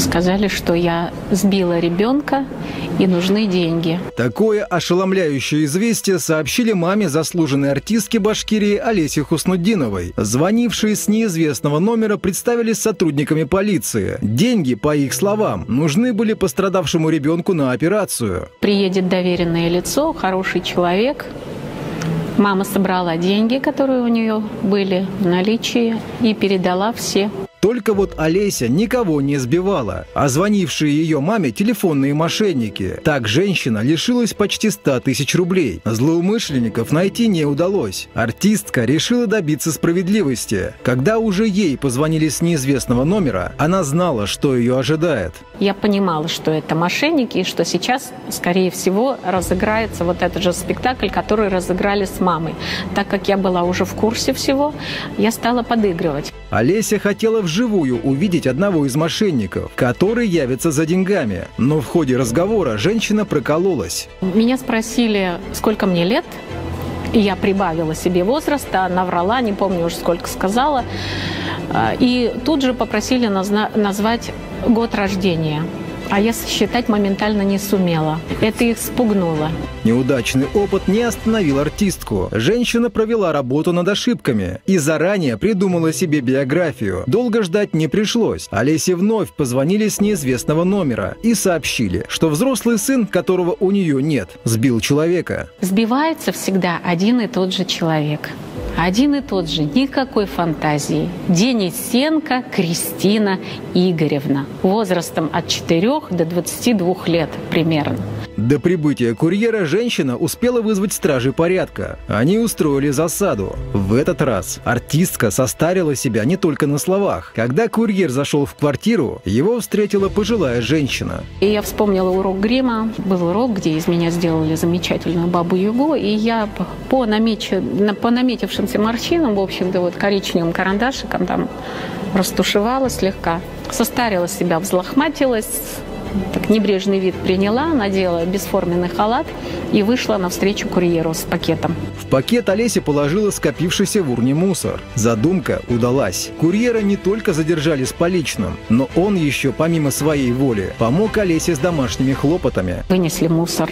Сказали, что я сбила ребенка и нужны деньги. Такое ошеломляющее известие сообщили маме заслуженной артистки Башкирии Олеси Хуснутдиновой. Звонившие с неизвестного номера представились сотрудниками полиции. Деньги, по их словам, нужны были пострадавшему ребенку на операцию. Приедет доверенное лицо, хороший человек. Мама собрала деньги, которые у нее были в наличии, и передала все. Только вот Олеся никого не сбивала, а звонившие ее маме телефонные мошенники. Так женщина лишилась почти 100 тысяч рублей. Злоумышленников найти не удалось. Артистка решила добиться справедливости. Когда уже ей позвонили с неизвестного номера, она знала, что ее ожидает. Я понимала, что это мошенники, и что сейчас, скорее всего, разыграется вот этот же спектакль, который разыграли с мамой. Так как я была уже в курсе всего, я стала подыгрывать. Олеся хотела вживую увидеть одного из мошенников, который явится за деньгами. Но в ходе разговора женщина прокололась. Меня спросили, сколько мне лет, и я прибавила себе возраста, наврала, не помню уже сколько сказала. И тут же попросили назвать год рождения. А я сосчитать моментально не сумела. Это их спугнуло. Неудачный опыт не остановил артистку. Женщина провела работу над ошибками и заранее придумала себе биографию. Долго ждать не пришлось. Олесе вновь позвонили с неизвестного номера и сообщили, что взрослый сын, которого у нее нет, сбил человека. Сбивается всегда один и тот же человек. Один и тот же, никакой фантазии. Денисенко Кристина Игоревна. Возрастом от 4 до 22 лет примерно. До прибытия курьера женщина успела вызвать стражей порядка. Они устроили засаду. В этот раз артистка состарила себя не только на словах. Когда курьер зашел в квартиру, его встретила пожилая женщина. И я вспомнила урок грима. Был урок, где из меня сделали замечательную бабу-ягу. И я по наметившимся морщинам, в общем-то, вот коричневым карандашиком там растушевала слегка. Состарила себя, взлохматилась. Так небрежный вид приняла, надела бесформенный халат и вышла навстречу курьеру с пакетом. В пакет Олеся положила скопившийся в урне мусор. Задумка удалась. Курьера не только задержали с поличным, но он еще, помимо своей воли, помог Олесе с домашними хлопотами. Вынесли мусор,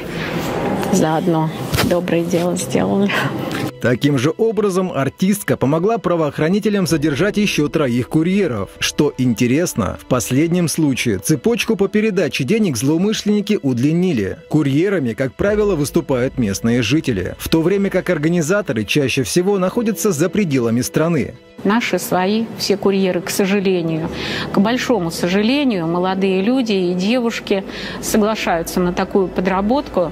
заодно доброе дело сделали. Таким же образом артистка помогла правоохранителям задержать еще 3 курьеров. Что интересно, в последнем случае цепочку по передаче денег злоумышленники удлинили. Курьерами, как правило, выступают местные жители, в то время как организаторы чаще всего находятся за пределами страны. Наши свои, все курьеры, к сожалению, к большому сожалению, молодые люди и девушки соглашаются на такую подработку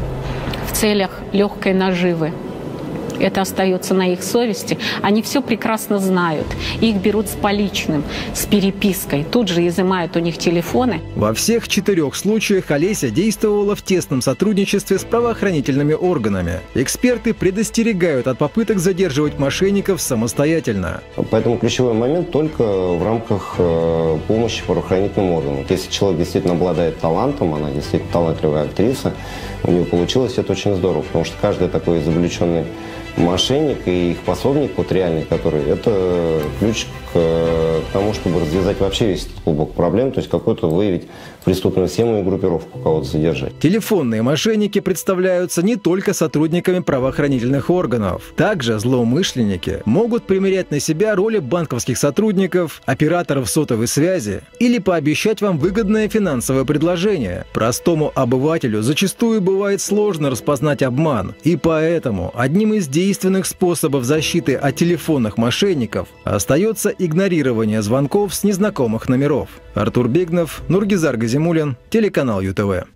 в целях легкой наживы. Это остается на их совести. Они все прекрасно знают. Их берут с поличным, с перепиской. Тут же изымают у них телефоны. Во всех 4 случаях Олеся действовала в тесном сотрудничестве с правоохранительными органами. Эксперты предостерегают от попыток задерживать мошенников самостоятельно. Поэтому ключевой момент только в рамках помощи правоохранительным органам. Если человек действительно обладает талантом, она действительно талантливая актриса, у нее получилось, это очень здорово, потому что каждый такой изобличенный мошенник и их пособник, вот реальный, который, это ключ к тому, чтобы развязать вообще весь этот клубок проблем, то есть какой-то выявить преступную схему и группировку, кого-то задержать. Телефонные мошенники представляются не только сотрудниками правоохранительных органов. Также злоумышленники могут примерять на себя роли банковских сотрудников, операторов сотовой связи или пообещать вам выгодное финансовое предложение. Простому обывателю зачастую бывает сложно распознать обман, и поэтому одним из действенных способов защиты от телефонных мошенников остается игнорирование звонков с незнакомых номеров. Артур Бегнов, Нургизар Газимуллин, телеканал ЮТВ.